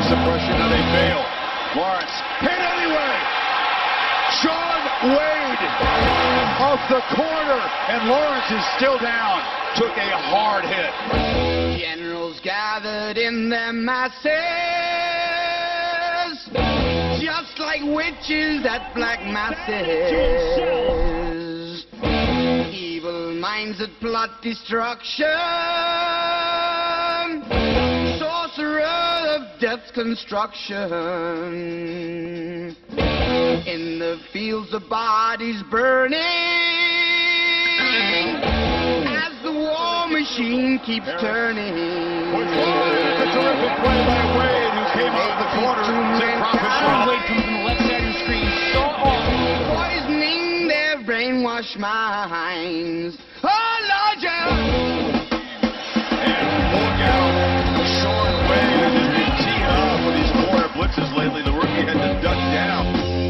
apply some pressure. Now they fail. Lawrence hit anyway. Shaun Wade off the corner, and Lawrence is still down. Took a hard hit. Generals gathered in their masses, just like witches at black masses. Evil minds that plot destruction, sorcerer of death's construction. In the fields the bodies burning, as the war machine keeps turning. Which was a terrific play by Wade, who came out of the corner. Shaun Wade comes from the left side of the screen, so awesome, poisoning their brainwashed minds. Oh, Lord, yeah. And look out, Shaun Wade has been teeing up with these corner blitzes lately. The rookie had to duck down.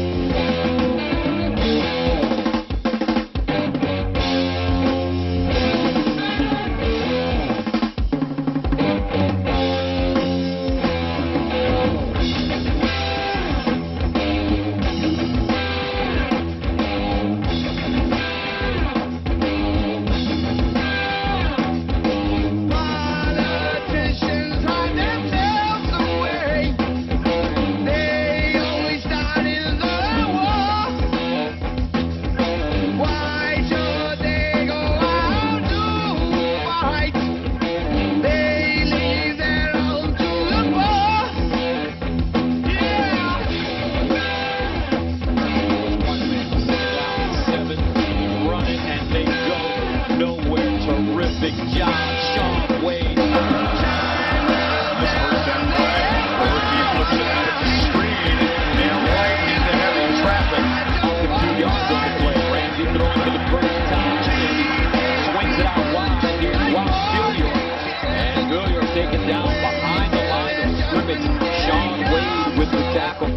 Big job, Shaun Wade. This first down drive, the rookie flips it out at the screen and right into heavy traffic. Up to 2 yards on the play. Ramsey throwing for the first time. Swings it out wide here. Wow, Billiard. And Billiard taken down behind the line of scrimmage. Shaun Wade with the tackle.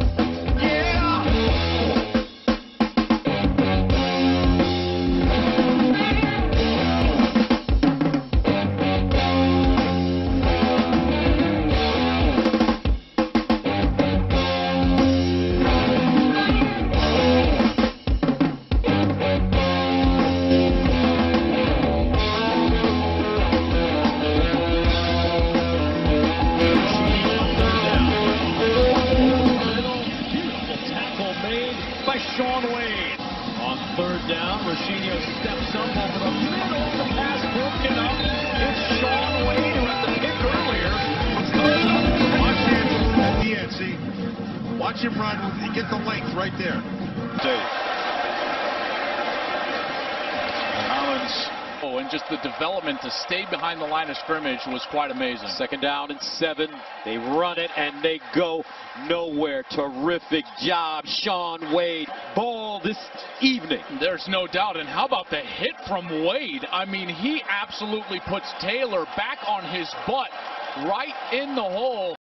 By Shaun Wade. On third down, Rashino steps up over the middle. The pass broken up. It's Shaun Wade who had the pick earlier. Watch him at the end. See, watch him run. He gets the length right there. Collins. Oh, and just the development to stay behind the line of scrimmage was quite amazing. Second down and 7. They run it and they go nowhere. Terrific job, Shaun Wade. Ball this evening. There's no doubt. And how about the hit from Wade? I mean, he absolutely puts Taylor back on his butt right in the hole.